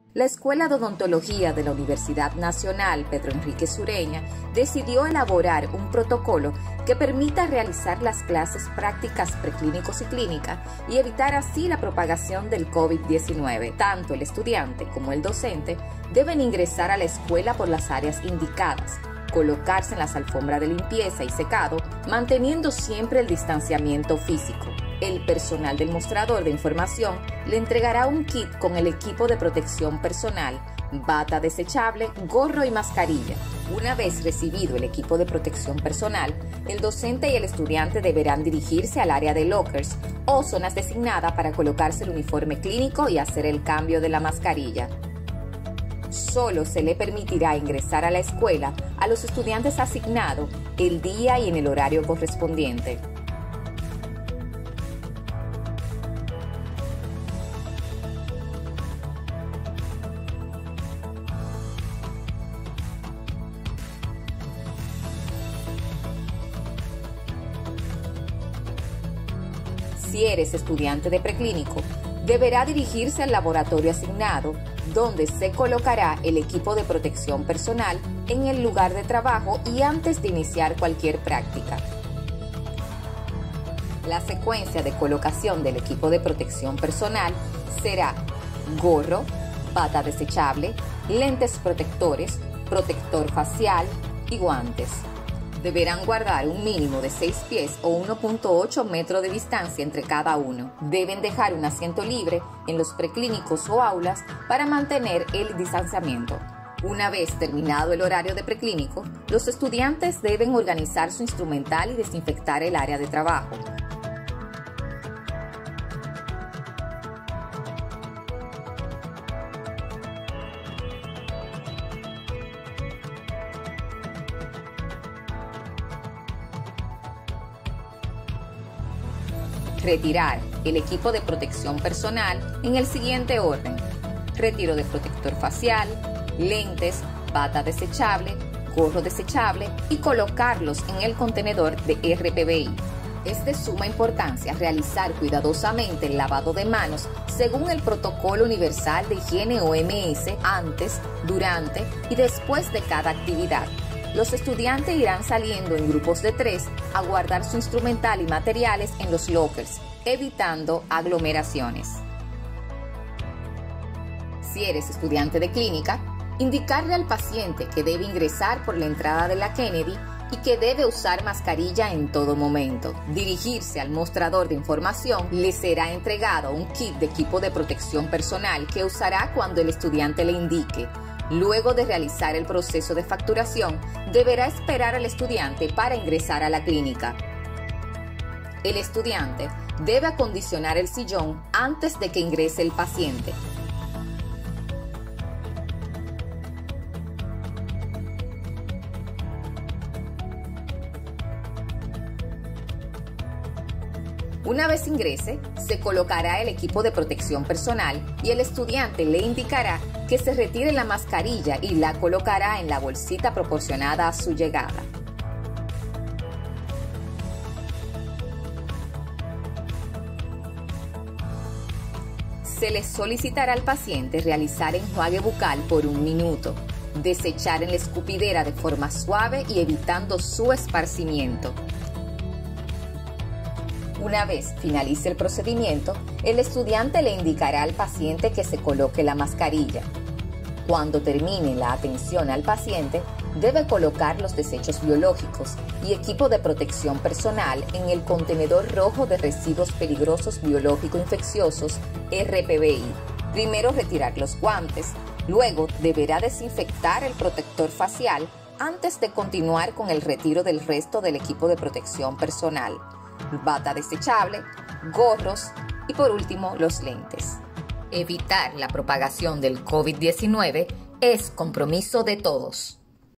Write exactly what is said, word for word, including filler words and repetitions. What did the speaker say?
La Escuela de Odontología de la Universidad Nacional Pedro Enrique Sureña decidió elaborar un protocolo que permita realizar las clases prácticas preclínicos y clínicas y evitar así la propagación del COVID diecinueve. Tanto el estudiante como el docente deben ingresar a la escuela por las áreas indicadas, colocarse en las alfombras de limpieza y secado, manteniendo siempre el distanciamiento físico. El personal del mostrador de información le entregará un kit con el equipo de protección personal, bata desechable, gorro y mascarilla. Una vez recibido el equipo de protección personal, el docente y el estudiante deberán dirigirse al área de lockers o zonas designadas para colocarse el uniforme clínico y hacer el cambio de la mascarilla. Solo se le permitirá ingresar a la escuela a los estudiantes asignados el día y en el horario correspondiente. Si eres estudiante de preclínico, deberá dirigirse al laboratorio asignado, donde se colocará el equipo de protección personal en el lugar de trabajo y antes de iniciar cualquier práctica. La secuencia de colocación del equipo de protección personal será gorro, bata desechable, lentes protectores, protector facial y guantes. Deberán guardar un mínimo de seis pies o uno punto ocho metros de distancia entre cada uno. Deben dejar un asiento libre en los preclínicos o aulas para mantener el distanciamiento. Una vez terminado el horario de preclínico, los estudiantes deben organizar su instrumental y desinfectar el área de trabajo. Retirar el equipo de protección personal en el siguiente orden: retiro de protector facial, lentes, bata desechable, gorro desechable y colocarlos en el contenedor de R P V I. Es de suma importancia realizar cuidadosamente el lavado de manos según el Protocolo Universal de Higiene O M S antes, durante y después de cada actividad. Los estudiantes irán saliendo en grupos de tres a guardar su instrumental y materiales en los lockers, evitando aglomeraciones. Si eres estudiante de clínica, indicarle al paciente que debe ingresar por la entrada de la Kennedy y que debe usar mascarilla en todo momento. Dirigirse al mostrador de información, le será entregado un kit de equipo de protección personal que usará cuando el estudiante le indique. Luego de realizar el proceso de facturación, deberá esperar al estudiante para ingresar a la clínica. El estudiante debe acondicionar el sillón antes de que ingrese el paciente. Una vez ingrese, se colocará el equipo de protección personal y el estudiante le indicará que se retire la mascarilla y la colocará en la bolsita proporcionada a su llegada. Se le solicitará al paciente realizar enjuague bucal por un minuto, desechar en la escupidera de forma suave y evitando su esparcimiento. Una vez finalice el procedimiento, el estudiante le indicará al paciente que se coloque la mascarilla. Cuando termine la atención al paciente, debe colocar los desechos biológicos y equipo de protección personal en el contenedor rojo de residuos peligrosos biológico-infecciosos R P V I. Primero retirar los guantes, luego deberá desinfectar el protector facial antes de continuar con el retiro del resto del equipo de protección personal, bata desechable, gorros y por último los lentes. Evitar la propagación del COVID diecinueve es compromiso de todos.